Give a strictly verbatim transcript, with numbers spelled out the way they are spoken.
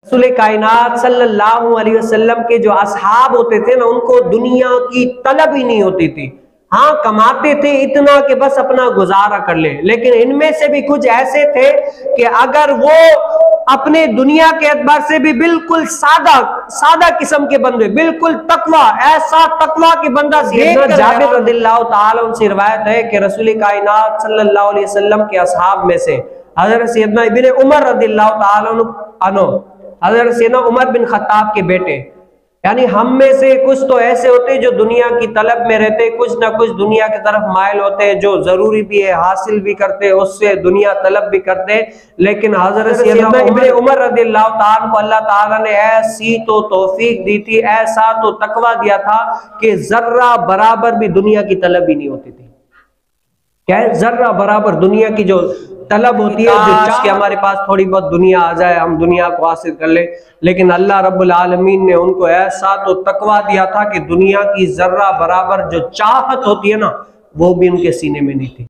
रसूल कायनात सल्लल्लाहु अलैहि वसल्लम के जो असहाब होते थे ना, उनको दुनिया की तलब ही नहीं होती थी। हाँ, कमाते थे इतना कि बस अपना गुजारा कर ले, लेकिन इनमें से भी कुछ ऐसे थे कि अगर वो अपने दुनिया के एतबार से भी बिल्कुल सादा सादा किस्म के बंदे, बिल्कुल तकवा, ऐसा तकवा की बंदा जाबिर रदियल्लाहु ताला उनसे रिवायत है कि रसूल कायनात सल्लल्लाहु अलैहि वसल्लम के असहाब में से हजरत सैयदना इब्ने उमर रदियल्लाहु ताला अन्हु, हजरत सैयदना उमर बिन खत्ताब के बेटे, यानी हम में से कुछ तो ऐसे होते हैं जो दुनिया की तलब में रहते, कुछ ना कुछ दुनिया की तरफ माइल होते हैं, जो जरूरी भी है हासिल भी करते हैं, उससे दुनिया तलब भी करते हैं। लेकिन हजरत सैयदना इब्ने उमर रदियल्लाहु ताला को अल्लाह ताला ने ऐसी तो तौफीक दी थी, ऐसा तो तकवा दिया था कि जर्रा बराबर भी दुनिया की तलब ही नहीं होती थी। क्या है? जर्रा बराबर दुनिया की जो तलब होती है, जो चाह कि हमारे पास थोड़ी बहुत दुनिया आ जाए, हम दुनिया को हासिल कर ले, लेकिन अल्लाह रब्बुल आलमीन ने उनको ऐसा तो तकवा दिया था कि दुनिया की जर्रा बराबर जो चाहत होती है ना, वो भी उनके सीने में नहीं थी।